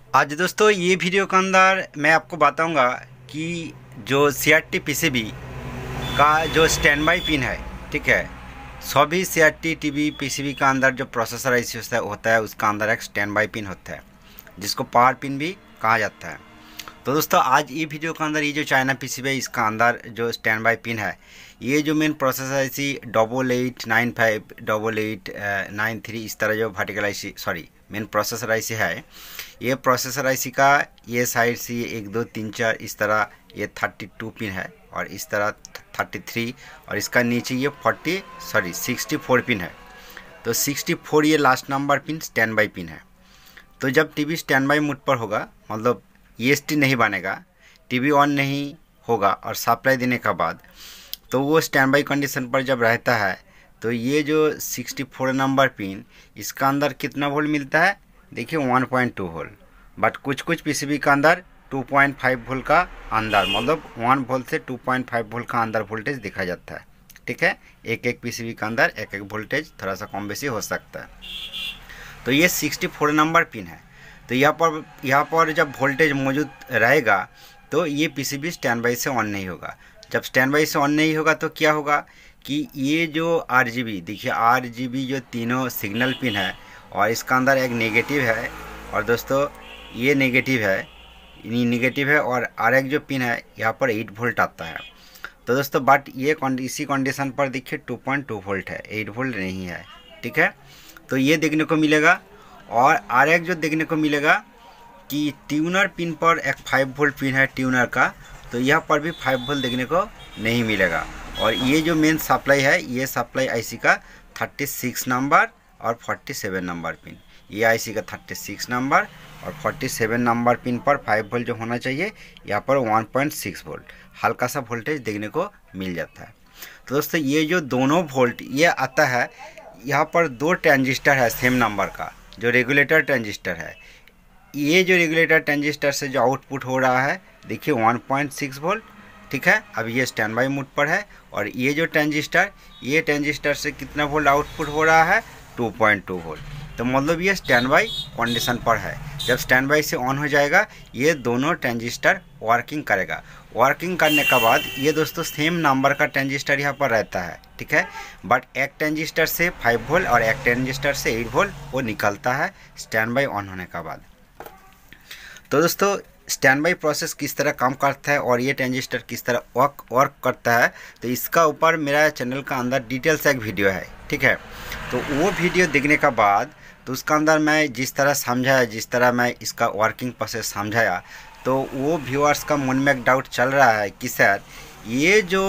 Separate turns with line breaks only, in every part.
आज दोस्तों ये वीडियो के अंदर मैं आपको बताऊंगा कि जो CRT PCB का जो स्टैंड बाई पिन है, ठीक है, सभी CRT TV PCB का अंदर जो प्रोसेसर IC होता है उसका अंदर एक स्टैंड बाई पिन होता है जिसको पावर पिन भी कहा जाता है। तो दोस्तों आज ये वीडियो के अंदर ये जो चाइना PCB है इसका अंदर जो स्टैंड बाई पिन है, ये जो मेन प्रोसेसर IC 8895 8893 इस तरह जो vertical IC main processor IC है, ये प्रोसेसर IC का ये साइड से 1 2 3 4 इस तरह ये 32 पिन है और इस तरह 33 और इसका नीचे ये 64 पिन है। तो 64 ये last number pin standby pin है। तो जब टीवी स्टैंड बाई मोड पर होगा, मतलब EST नहीं बनेगा, टीवी ऑन नहीं होगा और सप्लाई देने के बाद, तो वो स्टैंड बाई कंडीशन पर जब रहता है तो ये जो 64 नंबर पिन इसका अंदर कितना वोल्ट मिलता है, देखिए 1.2 वोल्ट। बट कुछ PCB का अंदर 2.5 वोल्ट का अंदर, मतलब 1 वोल्ट से 2.5 वोल्ट का अंदर वोल्टेज दिखा जाता है। ठीक है, एक PCB का अंदर एक वोल्टेज थोड़ा सा कम बेसी हो सकता है। तो ये 64 नंबर पिन है। तो यहाँ पर जब वोल्टेज मौजूद रहेगा तो ये PCB स्टैंड बाई से ऑन नहीं होगा। जब स्टैंड बाई से ऑन नहीं होगा तो क्या होगा कि ये जो RGB, देखिए RGB जो तीनों सिग्नल पिन है और इसका अंदर एक नेगेटिव है और दोस्तों ये नेगेटिव है और एक जो पिन है यहाँ पर 8 वोल्ट आता है। तो दोस्तों बट ये इसी कंडीशन पर देखिए 2.2 वोल्ट है, 8 वोल्ट नहीं है। ठीक है, तो ये देखने को मिलेगा। और एक जो देखने को मिलेगा कि ट्यूनर पिन पर एक 5 वोल्ट पिन है ट्यूनर का, तो यहाँ पर भी 5 वोल्ट देखने को नहीं मिलेगा। और ये जो मेन सप्लाई है, ये सप्लाई IC का 36 नंबर और 47 नंबर पिन, ये IC का 36 नंबर और 47 नंबर पिन पर 5 वोल्ट जो होना चाहिए, यहाँ पर 1.6 वोल्ट हल्का सा वोल्टेज देखने को मिल जाता है। तो दोस्तों ये जो दोनों वोल्ट ये आता है, यहाँ पर 2 ट्रांजिस्टर है सेम नंबर का, जो रेगुलेटर ट्रांजिस्टर है। ये जो रेगुलेटर ट्रांजिस्टर से जो आउटपुट हो रहा है देखिए 1.6 वोल्ट। ठीक है, अब ये स्टैंड बाई मोड पर है और ये जो ट्रांजिस्टर से कितना वोल्ट आउटपुट हो रहा है, 2.2 वोल्ट। तो मतलब ये स्टैंड बाई कंडीशन पर है। जब स्टैंड बाई से ऑन हो जाएगा ये दोनों ट्रांजिस्टर वर्किंग करेगा। वर्किंग करने के बाद ये दोस्तों सेम नंबर का ट्रांजिस्टर यहाँ पर रहता है। ठीक है, बट एक ट्रांजिस्टर से 5 वोल्ट और एक ट्रांजिस्टर से 8 वोल्ट वो निकलता है स्टैंड बाई ऑन होने के बाद। तो दोस्तों स्टैंड बाई प्रोसेस किस तरह काम करता है और ये ट्रांजिस्टर किस तरह वर्क करता है, तो इसका ऊपर मेरा चैनल का अंदर डिटेल से एक वीडियो है। ठीक है, तो वो वीडियो देखने के बाद तो उसका अंदर मैं जिस तरह समझाया, जिस तरह मैं इसका वर्किंग प्रोसेस समझाया, तो वो व्यूअर्स का मन में एक डाउट चल रहा है कि सर ये जो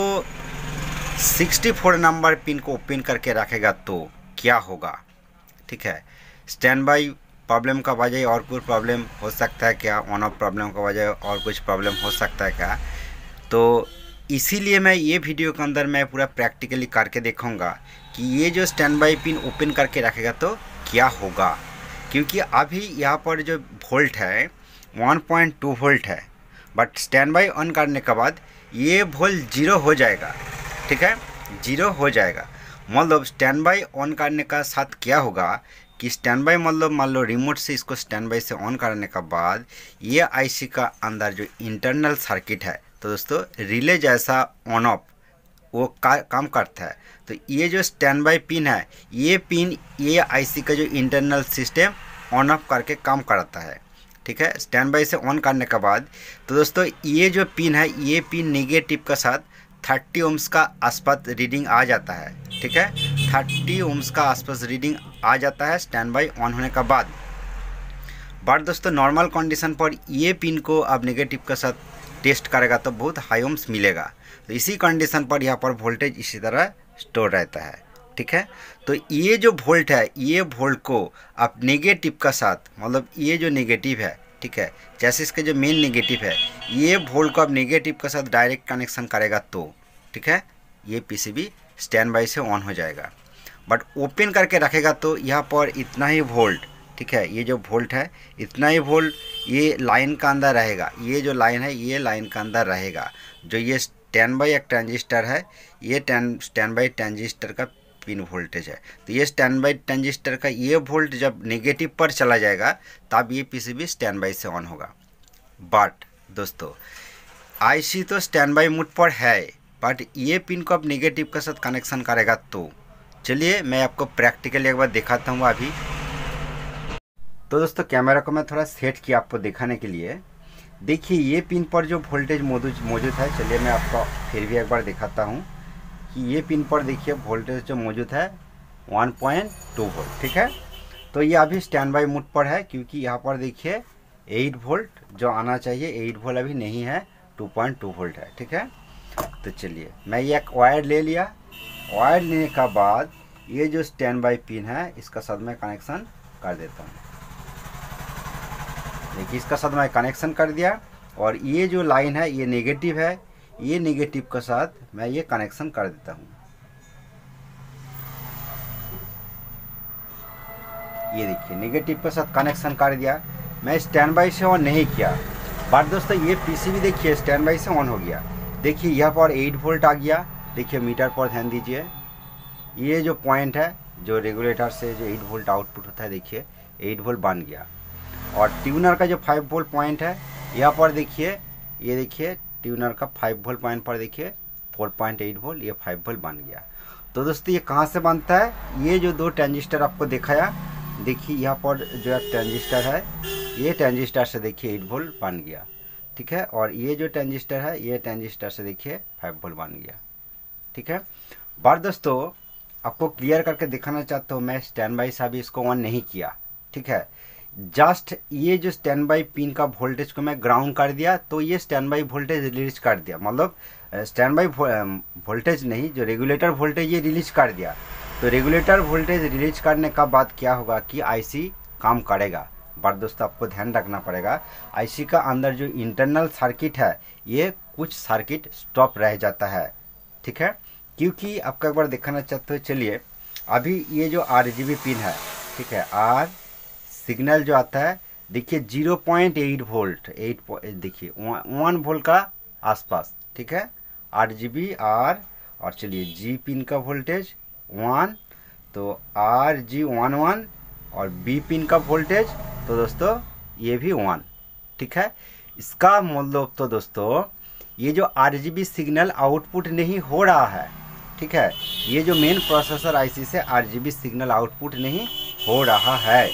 64 नंबर पिन को ओपन करके रखेगा तो क्या होगा। ठीक है, स्टैंड बाई प्रॉब्लम का वजह और कुछ प्रॉब्लम हो सकता है क्या, ऑन ऑफ प्रॉब्लम का वजह और कुछ प्रॉब्लम हो सकता है क्या। तो इसीलिए मैं ये वीडियो के अंदर मैं पूरा प्रैक्टिकली करके देखूँगा कि ये जो स्टैंड बाई पिन ओपन करके रखेगा तो क्या होगा। क्योंकि अभी यहाँ पर जो वोल्ट है 1.2 वोल्ट है, बट स्टैंड बाई ऑन करने के बाद ये वोल्ट 0 हो जाएगा। ठीक है, 0 हो जाएगा। मतलब स्टैंड बाई ऑन करने का साथ क्या होगा कि स्टैंड बाई मतलब मान लो रिमोट से इसको स्टैंड बाई से ऑन करने के बाद ये IC का अंदर जो इंटरनल सर्किट है, तो दोस्तों रिले जैसा ऑन ऑफ वो काम करता है। तो ये जो स्टैंड बाई पिन है, ये पिन ये IC का जो इंटरनल सिस्टम ऑन ऑफ करके काम कराता है। ठीक है, स्टैंड बाई से ऑन करने के बाद तो दोस्तों ये जो पिन है, ये पिन नेगेटिव के साथ 30 ओम्स का आसपास रीडिंग आ जाता है। ठीक है, 30 ओम्स का आसपास रीडिंग आ जाता है स्टैंड बाई ऑन होने के बाद। बट दोस्तों नॉर्मल कंडीशन पर ये पिन को आप नेगेटिव के साथ टेस्ट करेगा तो बहुत हाई ओम्स मिलेगा। तो इसी कंडीशन पर यहाँ पर वोल्टेज इसी तरह स्टोर रहता है। ठीक है, तो ये जो वोल्ट है, ये वोल्ट को आप नेगेटिव का साथ, मतलब ये जो नेगेटिव है, ठीक है, जैसे इसके जो मेन नेगेटिव है, ये वोल्ट को आप नेगेटिव के साथ डायरेक्ट कनेक्शन करेगा तो ठीक है ये PCB स्टैंड बाई से ऑन हो जाएगा। बट ओपन करके रखेगा तो यहाँ पर इतना ही वोल्ट, ठीक है, ये जो वोल्ट है इतना ही वोल्ट ये लाइन का अंदर रहेगा। ये जो लाइन है ये लाइन का अंदर रहेगा। जो ये स्टैंड बाई एक ट्रांजिस्टर है, ये स्टैंड बाई ट्रांजिस्टर का पिन वोल्टेज है। तो ये स्टैंड बाई ट्रांजिस्टर का ये वोल्ट जब नेगेटिव पर चला जाएगा तब ये पीसीबी स्टैंड बाई से ऑन होगा। बट दोस्तों आईसी तो स्टैंड बाई मोड पर है, बट ये पिन को अब नेगेटिव के साथ कनेक्शन करेगा। तो चलिए मैं आपको प्रैक्टिकली एक बार दिखाता हूँ अभी। तो दोस्तों कैमरा को मैं थोड़ा सेट किया आपको दिखाने के लिए। देखिए ये पिन पर जो वोल्टेज मौजूद है, चलिए मैं आपको फिर भी एक बार दिखाता हूँ कि ये पिन पर देखिए वोल्टेज जो मौजूद है 1.2 वोल्ट, ठीक है। तो ये अभी स्टैंड बाई मोड पर है, क्योंकि यहाँ पर देखिए 8 वोल्ट जो आना चाहिए 8 वोल्ट अभी नहीं है, 2.2 वोल्ट है, ठीक है। तो चलिए मैं ये एक वायर ले लिया। वायर लेने का बाद ये जो स्टैंड बाई पिन है इसका साथ में कनेक्शन कर देता हूँ। देखिए इसका साथ मैं कनेक्शन कर दिया, और ये जो लाइन है ये नेगेटिव है, ये नेगेटिव के साथ मैं ये कनेक्शन कर देता हूँ। ये देखिए नेगेटिव के साथ कनेक्शन कर दिया। मैं स्टैंड बाई से ऑन नहीं किया, बट दोस्तों ये पीसीबी देखिए स्टैंड बाई से ऑन हो गया। देखिए यहाँ पर 8 वोल्ट आ गया। देखिए मीटर पर ध्यान दीजिए, ये जो पॉइंट है जो रेगुलेटर से जो 8 वोल्ट आउटपुट होता है, देखिए 8 वोल्ट बन गया। और ट्यूनर का जो 5 वोल्ट पॉइंट है यहाँ पर देखिए, ये देखिए ट्यूनर का 5 वोल्ट पॉइंट पर देखिए 4.8 वोल्ट, ये 5 वोल्ट बन गया। तो दोस्तों ये कहाँ से बनता है, ये जो दो ट्रांजिस्टर आपको दिखाया, देखिए यहाँ पर जो एक ट्रांजिस्टर है, ये ट्रांजिस्टर से देखिए 8 वोल्ट बन गया, ठीक है। और ये जो ट्रांजिस्टर है ये ट्रांजिस्टर से देखिए 5 वोल्ट बन गया, ठीक है। बार दोस्तों आपको क्लियर करके दिखाना चाहता हूँ, मैं स्टैंड बाई से अभी इसको ऑन नहीं किया, ठीक है। जस्ट ये जो स्टैंड बाई पिन का वोल्टेज को मैं ग्राउंड कर दिया, तो ये स्टैंड बाई वोल्टेज रिलीज कर दिया, मतलब स्टैंड बाई वोल्टेज नहीं, जो रेगुलेटर वोल्टेज ये रिलीज कर दिया। तो रेगुलेटर वोल्टेज रिलीज करने का बाद क्या होगा कि आईसी काम करेगा। बट दोस्तों आपको ध्यान रखना पड़ेगा, आईसी का अंदर जो इंटरनल सर्किट है ये कुछ सर्किट स्टॉप रह जाता है, ठीक है। क्योंकि आपको एक बार दिखाना चाहते हो, चलिए अभी ये जो RGB पिन है, ठीक है, आर सिग्नल जो आता है देखिए 0.8 वोल्ट, देखिए 1 वोल्ट का आसपास, ठीक है। RGB आर, और चलिए जी पिन का वोल्टेज 1, तो RG11, और बी पिन का वोल्टेज तो दोस्तों ये भी 1, ठीक है। इसका मतलब तो दोस्तों ये जो RGB सिग्नल आउटपुट नहीं हो रहा है, ठीक है, ये जो मेन प्रोसेसर आईसी से RGB सिग्नल आउटपुट नहीं हो रहा है।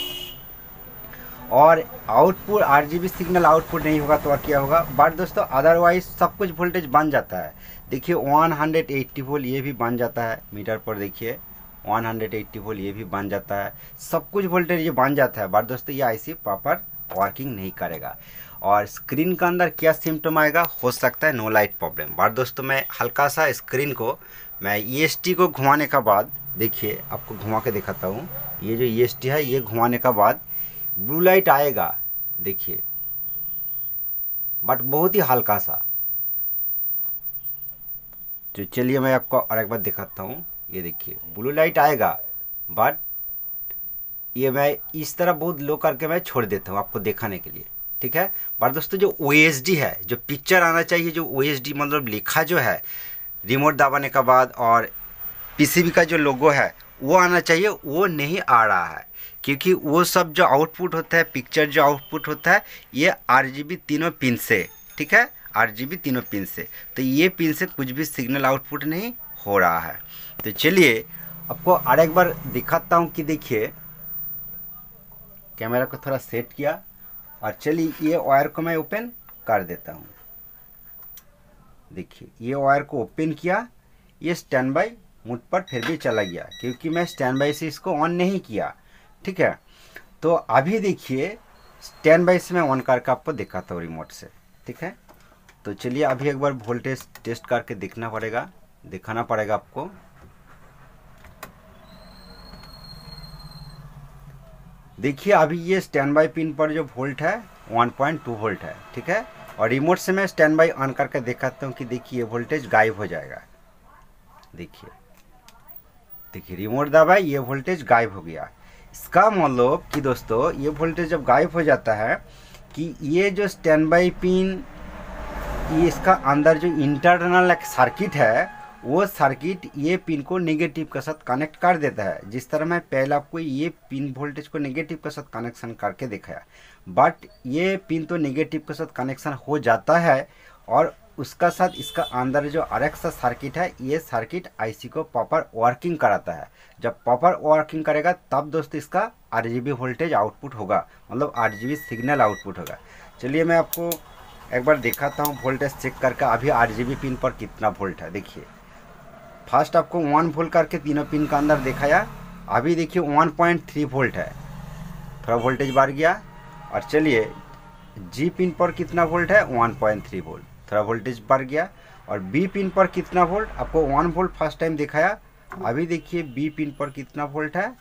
और आउटपुट RGB सिग्नल आउटपुट नहीं होगा तो और क्या होगा, बट दोस्तों अदरवाइज सब कुछ वोल्टेज बन जाता है। देखिए 180 वोल्ट ये भी बन जाता है, मीटर पर देखिए 180 वोल्ट ये भी बन जाता है, सब कुछ वोल्टेज ये बन जाता है। बट दोस्तों ये आईसी प्रॉपर वर्किंग नहीं करेगा। और स्क्रीन के अंदर क्या सिम्टम आएगा, हो सकता है नो लाइट प्रॉब्लम। बट दोस्तों मैं हल्का सा स्क्रीन को मैं EST को घुमाने का बाद, देखिए आपको घुमा के दिखाता हूँ, ये जो EST है ये घुमाने का बाद ब्लू लाइट आएगा, देखिए, बट बहुत ही हल्का सा। तो चलिए मैं आपको और एक बार दिखाता हूँ, ये देखिए ब्लू लाइट आएगा, बट ये मैं इस तरह बहुत लो करके मैं छोड़ देता हूँ आपको दिखाने के लिए, ठीक है। पर दोस्तों जो OSD है, जो पिक्चर आना चाहिए, जो OSD मतलब लिखा जो है रिमोट दबाने के बाद, और पीसीबी का जो लोगो है वो आना चाहिए, वो नहीं आ रहा है। क्योंकि वो सब जो आउटपुट होता है, पिक्चर जो आउटपुट होता है, ये RGB तीनों पिन से, ठीक है, RGB तीनों पिन से, तो ये पिन से कुछ भी सिग्नल आउटपुट नहीं हो रहा है। तो चलिए आपको और एक बार दिखाता हूँ कि देखिए, कैमरा को थोड़ा सेट किया, और चलिए ये वायर को मैं ओपन कर देता हूँ। देखिए ये वायर को ओपन किया, ये स्टैंड बाई मोड पर फिर भी चला गया, क्योंकि मैं स्टैंड बाई से इसको ऑन नहीं किया, ठीक है। तो अभी देखिए स्टैंड बाई से मैं ऑन करके आपको दिखाता हूँ रिमोट से, ठीक है। तो चलिए अभी एक बार वोल्टेज टेस्ट करके दिखाना पड़ेगा आपको। देखिए अभी ये स्टैंड बाई पिन पर जो वोल्ट है 1.2 वोल्ट है, ठीक है। और रिमोट से मैं स्टैंड बाई ऑन करके दिखाता हूँ कि देखिए वोल्टेज गायब हो जाएगा। देखिए रिमोट दबाए, ये वोल्टेज गायब हो गया। इसका मतलब कि दोस्तों ये वोल्टेज जब गायब हो जाता है कि ये जो स्टैंड बाई पिन, ये इसका अंदर जो इंटरनल एक सर्किट है वो सर्किट ये पिन को नेगेटिव के साथ कनेक्ट कर देता है। जिस तरह मैं पहले आपको ये पिन वोल्टेज को नेगेटिव के साथ कनेक्शन करके दिखाया, बट ये पिन तो नेगेटिव के साथ कनेक्शन हो जाता है और उसका साथ इसका अंदर जो RX सा सर्किट है, ये सर्किट IC को प्रॉपर वर्किंग कराता है। जब प्रॉपर वर्किंग करेगा तब दोस्तों इसका RGB वोल्टेज आउटपुट होगा, मतलब RGB सिग्नल आउटपुट होगा। चलिए मैं आपको एक बार दिखाता हूँ वोल्टेज चेक करके अभी RGB पिन पर कितना वोल्ट है। देखिए फर्स्ट आपको 1 वोल्ट करके तीनों पिन का अंदर दिखाया, अभी देखिए 1.3 वोल्ट है, थोड़ा वोल्टेज बढ़ गया। और चलिए G पिन पर कितना वोल्ट है, 1.3 वोल्ट, थोड़ा वोल्टेज बढ़ गया। और B पिन पर कितना वोल्ट, आपको 1 वोल्ट फर्स्ट टाइम दिखाया, अभी देखिए B पिन पर कितना वोल्ट है,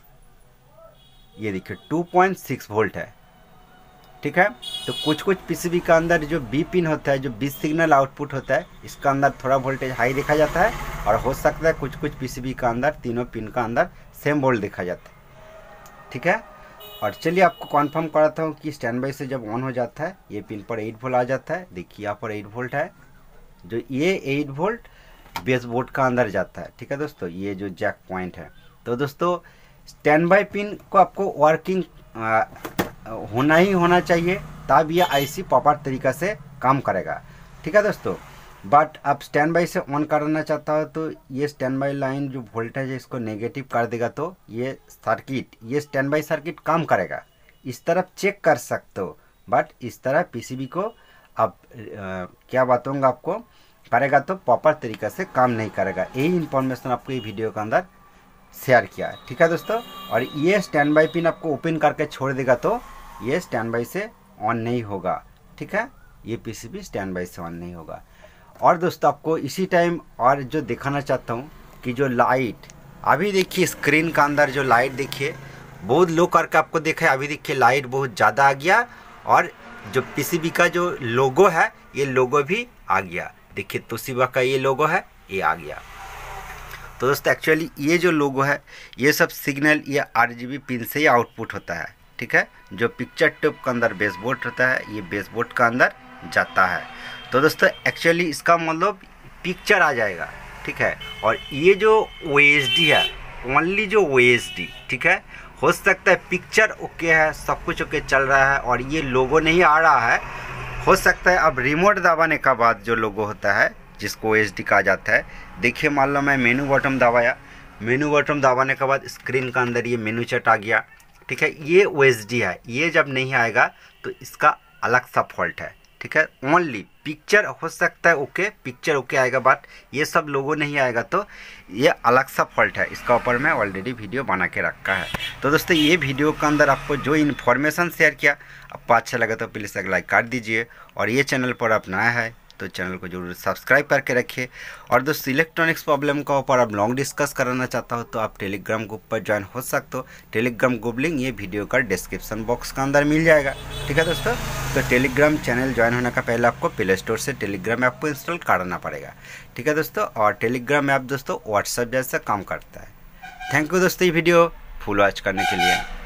ये देखिए 2.6 वोल्ट है। ठीक है, तो कुछ कुछ पीसीबी का अंदर जो B पिन होता है, जो B सिग्नल आउटपुट होता है, इसका अंदर थोड़ा वोल्टेज हाई देखा जाता है, और हो सकता है कुछ कुछ पीसीबी का अंदर तीनों पिन का अंदर सेम वोल्ट देखा जाता है। ठीक है, और चलिए आपको कंफर्म कराता हूँ कि स्टैंड बाई से जब ऑन हो जाता है ये पिन पर 8 वोल्ट आ जाता है। देखिए यहाँ पर 8 वोल्ट है, जो ये 8 वोल्ट बेस बोर्ड का अंदर जाता है। ठीक है दोस्तों, ये जो जैक पॉइंट है। तो दोस्तों स्टैंड बाई पिन को आपको वर्किंग होना ही होना चाहिए, तब ये IC प्रॉपर तरीक़ा से काम करेगा। ठीक है दोस्तों, बट आप स्टैंड बाई से ऑन करना चाहता हो तो ये स्टैंड बाई लाइन जो वोल्टेज है इसको नेगेटिव कर देगा, तो ये सर्किट, ये स्टैंड बाई सर्किट काम करेगा। इस तरफ चेक कर सकते हो, बट इस तरह पीसीबी को अब क्या बताऊंगा आपको, करेगा तो प्रॉपर तरीक़ा से काम नहीं करेगा। यही इन्फॉर्मेशन आपको ये वीडियो के अंदर शेयर किया है। ठीक है दोस्तों, और ये स्टैंड बाई पिन आपको ओपन करके छोड़ देगा तो ये स्टैंड बाई से ऑन नहीं होगा। ठीक है, ये पीसीबी स्टैंड बाई से ऑन नहीं होगा। और दोस्तों आपको इसी टाइम और जो दिखाना चाहता हूँ कि जो लाइट, अभी देखिए स्क्रीन का अंदर जो लाइट देखिए बहुत लो करके आपको देखा है, अभी देखिए लाइट बहुत ज़्यादा आ गया, और जो पीसीबी का जो लोगो है ये लोगो भी आ गया। देखिए तोशिबा का ये लोगो है, ये आ गया। तो दोस्तों एक्चुअली ये जो लोगो है ये सब सिग्नल ये RGB पिन से ही आउटपुट होता है। ठीक है, जो पिक्चर ट्यूब के अंदर बेसबोर्ड होता है ये बेसबोर्ड का अंदर जाता है। तो दोस्तों एक्चुअली इसका मतलब पिक्चर आ जाएगा। ठीक है, और ये जो OSD है, ओनली जो OSD, ठीक है, हो सकता है पिक्चर ओके है, सब कुछ ओके चल रहा है और ये लोगो नहीं आ रहा है, हो सकता है अब रिमोट दबाने का बाद जो लोगो होता है जिसको OSD कहा जाता है। देखिए मान लो मैं मेनू बटन दबाया, मेनू बटन दबाने के बाद स्क्रीन का अंदर ये मेनू चट आ गया। ठीक है, ये OSD है, ये जब नहीं आएगा तो इसका अलग सा फॉल्ट है। ठीक है, ओनली पिक्चर हो सकता है ओके, पिक्चर ओके आएगा, बट ये सब लोगो नहीं आएगा तो ये अलग सा फॉल्ट है। इसका ऊपर मैं ऑलरेडी वीडियो बना के रखा है। तो दोस्तों ये वीडियो के अंदर आपको जो इन्फॉर्मेशन शेयर किया, आपको अच्छा लगा तो प्लीज़ एक लाइक कर दीजिए, और ये चैनल पर आप नया है तो चैनल को जरूर सब्सक्राइब करके रखिए। और दोस्तों इलेक्ट्रॉनिक्स प्रॉब्लम का ऊपर आप लॉन्ग डिस्कस कराना चाहता हो तो आप टेलीग्राम ग्रुप पर ज्वाइन हो सकते हो। टेलीग्राम ग्रुप लिंक ये वीडियो का डिस्क्रिप्शन बॉक्स का अंदर मिल जाएगा। ठीक है दोस्तों, तो टेलीग्राम चैनल ज्वाइन होने का पहले आपको प्ले स्टोर से टेलीग्राम ऐप को इंस्टॉल कराना पड़ेगा। ठीक है दोस्तों, और टेलीग्राम ऐप दोस्तों व्हाट्सएप जैसा काम करता है। थैंक यू दोस्तों ये वीडियो फुल वॉच करने के लिए।